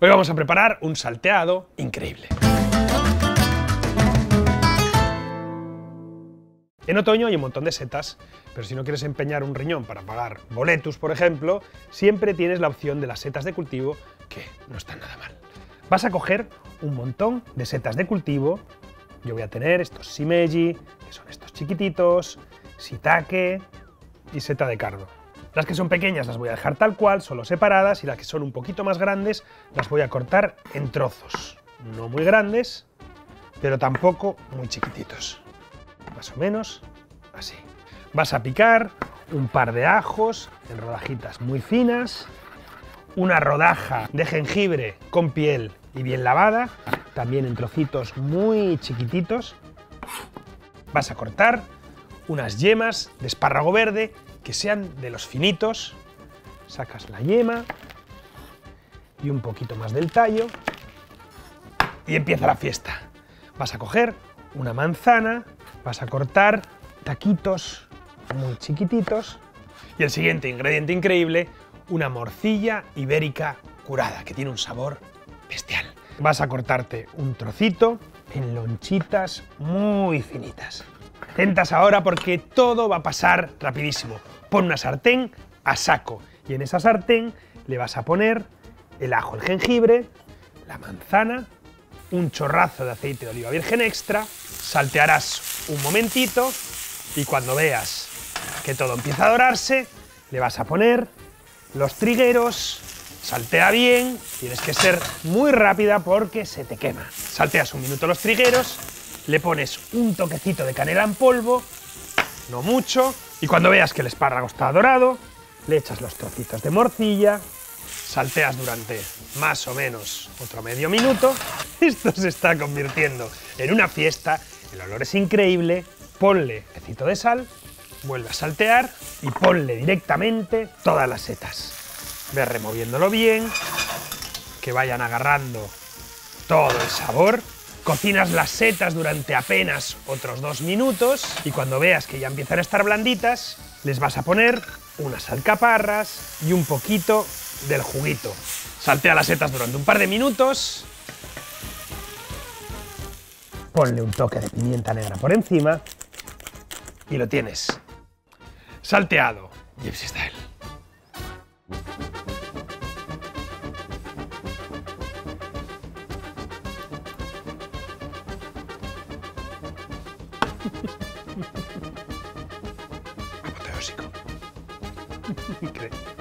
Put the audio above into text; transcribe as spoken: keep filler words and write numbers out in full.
Hoy vamos a preparar un salteado increíble. En otoño hay un montón de setas, pero si no quieres empeñar un riñón para pagar boletus, por ejemplo, siempre tienes la opción de las setas de cultivo, que no están nada mal. Vas a coger un montón de setas de cultivo. Yo voy a tener estos shimeji, que son estos chiquititos, shiitake y seta de cardo. Las que son pequeñas las voy a dejar tal cual, solo separadas, y las que son un poquito más grandes las voy a cortar en trozos. No muy grandes, pero tampoco muy chiquititos. Más o menos así. Vas a picar un par de ajos en rodajitas muy finas, una rodaja de jengibre con piel y bien lavada, también en trocitos muy chiquititos. Vas a cortar unas yemas de espárrago verde que sean de los finitos. Sacas la yema y un poquito más del tallo y empieza la fiesta. Vas a coger una manzana, vas a cortar taquitos muy chiquititos y el siguiente ingrediente increíble, una morcilla ibérica curada que tiene un sabor bestial. Vas a cortarte un trocito en lonchitas muy finitas. Atentas ahora porque todo va a pasar rapidísimo. Pon una sartén a saco y en esa sartén le vas a poner el ajo, el jengibre, la manzana, un chorrazo de aceite de oliva virgen extra, saltearás un momentito y cuando veas que todo empieza a dorarse, le vas a poner los trigueros, saltea bien, tienes que ser muy rápida porque se te quema. Salteas un minuto los trigueros, le pones un toquecito de canela en polvo, no mucho, y cuando veas que el espárrago está dorado, le echas los trocitos de morcilla, salteas durante más o menos otro medio minuto. Esto se está convirtiendo en una fiesta, el olor es increíble, ponle un toquecito de sal, vuelve a saltear y ponle directamente todas las setas. Ve removiéndolo bien, que vayan agarrando todo el sabor. Cocinas las setas durante apenas otros dos minutos y cuando veas que ya empiezan a estar blanditas, les vas a poner unas alcaparras y un poquito del juguito. Saltea las setas durante un par de minutos, ponle un toque de pimienta negra por encima y lo tienes. Salteado Gypsy Style. Apoteósico. Increíble.